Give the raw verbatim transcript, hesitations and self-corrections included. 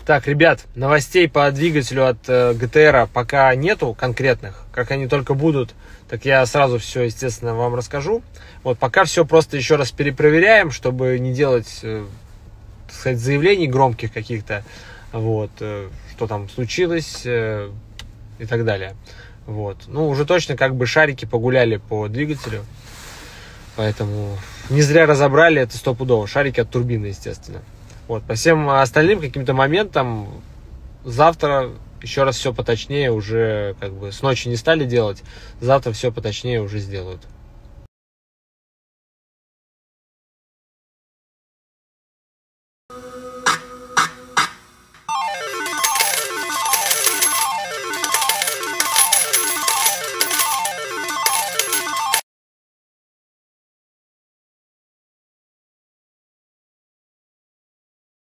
Так, ребят, новостей по двигателю от э, джи ти ар пока нету конкретных. Как они только будут, так я сразу все, естественно, вам расскажу. Вот пока все просто еще раз перепроверяем, чтобы не делать, э, так сказать, заявлений громких каких-то, вот, э, что там случилось э, и так далее. Вот. Ну, уже точно как бы шарики погуляли по двигателю, поэтому не зря разобрали это стопудово. Шарики от турбины, естественно. Вот, по всем остальным каким-то моментам завтра еще раз все поточнее уже, как бы с ночи не стали делать, завтра все поточнее уже сделают.